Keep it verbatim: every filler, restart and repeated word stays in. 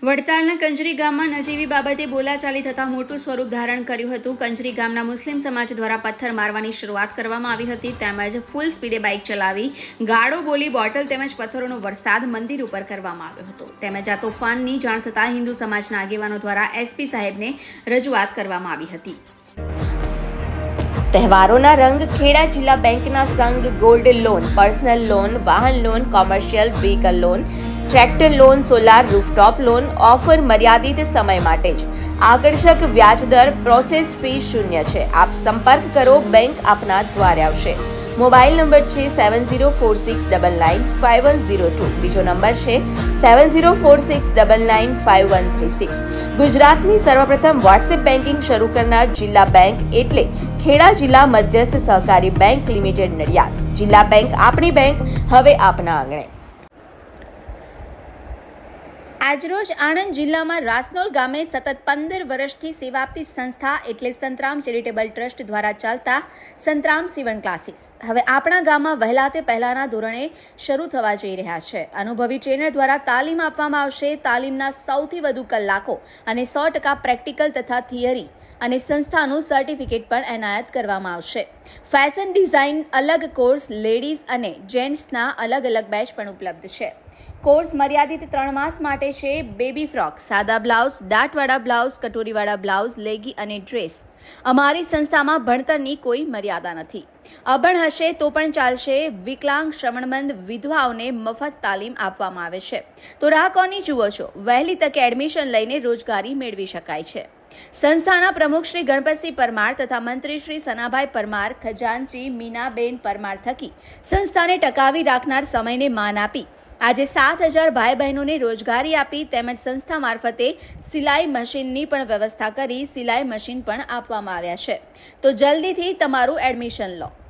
વડતાલના કંજરી ગામમાં નજીવી બાબતે બોલાચાલી થતાં મોટું સ્વરૂપ ધારણ કર્યું હતું. કંજરી ગામના મુસ્લિમ સમાજ દ્વારા પથ્થર મારવાની શરૂઆત કરવામાં આવી હતી તેમજ ફૂલ સ્પીડે બાઇક ચલાવી ગાળો બોલી બોટલ તેમજ પથ્થરોનો વરસાદ મંદિર ઉપર કરવામાં આવ્યો હતો. તેમજ આ તોફાનની જાણ થતાં હિન્દુ સમાજના આગેવાનો દ્વારા એસપી સાહેબને રજૂઆત કરવામાં આવી હતી. તહેવારોના રંગ ખેડા જિલ્લા બેંકના સંઘ ગોલ્ડ લોન, પર્સનલ લોન, વાહન loan, commercial vehicle loan, tractor loan, solar rooftop loan offer મર્યાદિત સમય માટે જ. આકર્ષક વ્યાજદર, પ્રોસેસ ફી શૂન્ય છે. આપ સંપર્ક કરો, બેંક આપના દ્વારે આવશે. મોબાઈલ નંબર છે seven zero four six double nine five one zero two. બીજો નંબર છે seven zero four six double nine five one three six. ગુજરાતની સર્વપ્રથમ વોટ્સએપ બેન્કિંગ શરૂ કરનાર જિલ્લા બેંક એટલે ખેડા જિલ્લા મધ્યસ્થ સહકારી બેંક લિમિટેડ નડિયાદ. જિલ્લા બેંક આપણી બેંક, હવે આપના આંગણે. આજરોજ આણંદ જિલ્લામાં રાસનોલ ગામે સતત પંદર વર્ષથી સેવા આપતી સંસ્થા એટલે સંતરામ ચેરિટેબલ ટ્રસ્ટ દ્વારા ચાલતા સંતરામ સીવણ ક્લાસીસ હવે આપણા ગામમાં વહેલા તે પહેલાના ધોરણે શરૂ થવા જઈ રહ્યા છે. અનુભવી ટ્રેનર દ્વારા તાલીમ આપવામાં આવશે. તાલીમના સૌથી વધુ કલાકો અને સો ટકા પ્રેક્ટિકલ તથા થિયરી અને સંસ્થાનું સર્ટિફિકેટ પણ એનાયત કરવામાં આવશે. ફેશન ડિઝાઇન અલગ કોર્સ, લેડીઝ અને જેન્ટ્સના અલગ અલગ બેચ પણ ઉપલબ્ધ છે. કોર્સ મર્યાદિત ત્રણ માસ માટે છે. બેબી ફ્રોક, સાદા બ્લાઉઝ, દાંતવાળા બ્લાઉઝ, કટોરીવાળા બ્લાઉઝ, લેગી અને ડ્રેસ. અમારી સંસ્થામાં ભણતરની કોઈ મર્યાદા નથી. અભણ હશે તો પણ ચાલશે. વિકલાંગ, શ્રવણમંદ, વિધવાઓને મફત તાલીમ આપવામાં આવે છે. તો રાહ કોની જુઓ છો? વહેલી તકે એડમિશન લઈને રોજગારી મેળવી શકાય છે. સંસ્થાના પ્રમુખ શ્રી ગણપતસિંહ પરમાર તથા મંત્રી શ્રી સનાભાઈ પરમાર, ખજાનચી મીનાબેન પરમાર થકી સંસ્થાને ટકાવી રાખનાર સમયને માન આપી આજે સાત હજાર ભાઈ બહેનોને રોજગારી આપી તેમજ સંસ્થા મારફતે સિલાઈ મશીનની પણ વ્યવસ્થા કરી સિલાઈ મશીન પણ આપવામાં આવ્યા છે. તો જલ્દીથી તમારું એડમિશન લો.